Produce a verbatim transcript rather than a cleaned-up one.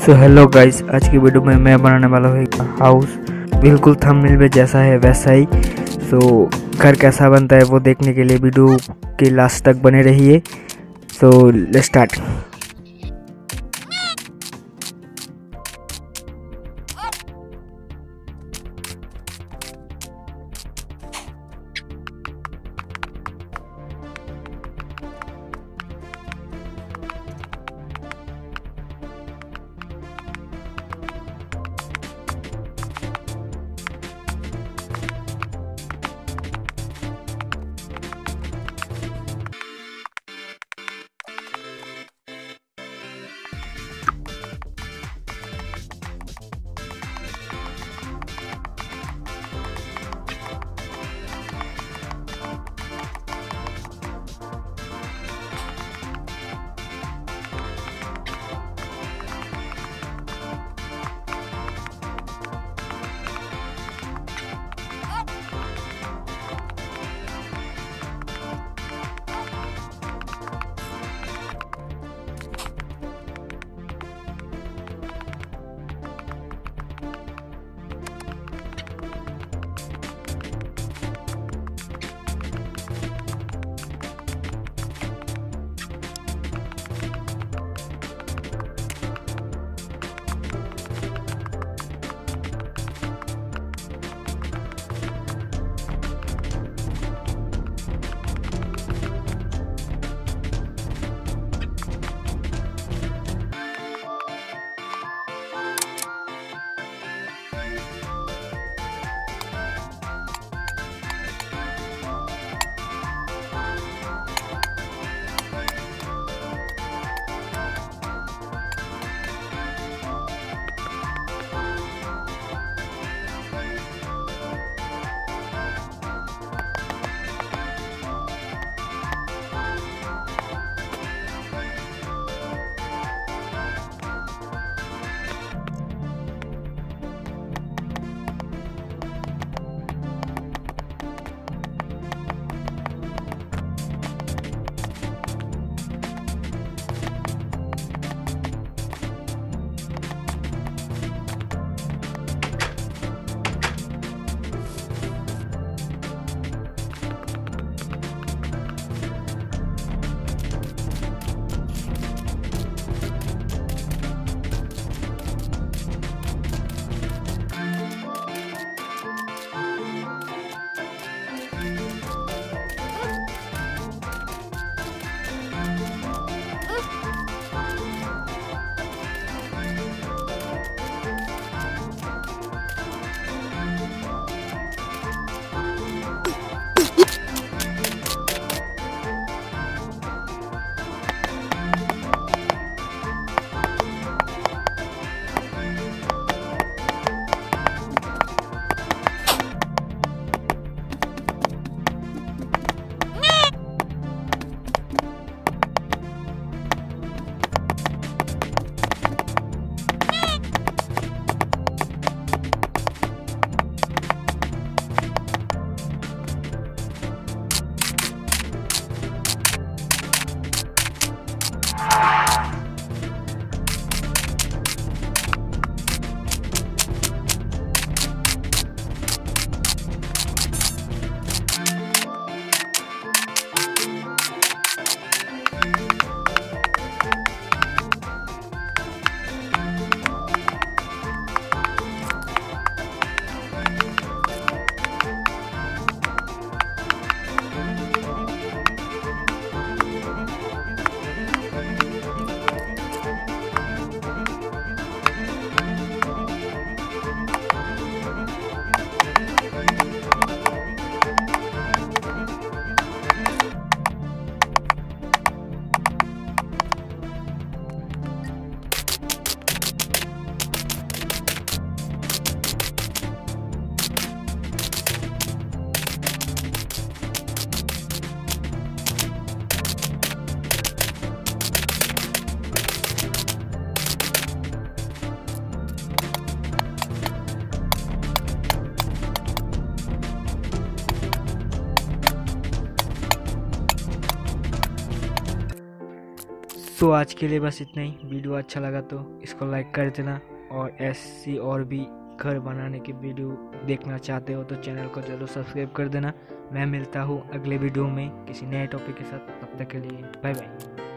So hello guys, आज की video में मैं बनाने वाला हूँ एक हाउस। बिल्कुल थंबनेल में जैसा है वैसा ही। सो घर कैसा बनता है वो देखने के लिए वीडियो के लास्ट तक बने रहिए। So let's start. सो आज के लिए बस इतना ही। वीडियो अच्छा लगा तो इसको लाइक कर देना, और ऐसी और भी घर बनाने की वीडियो देखना चाहते हो तो चैनल को जरूर सब्सक्राइब कर देना। मैं मिलता हूँ अगले वीडियो में किसी नए टॉपिक के साथ। तब तक के लिए बाय बाय।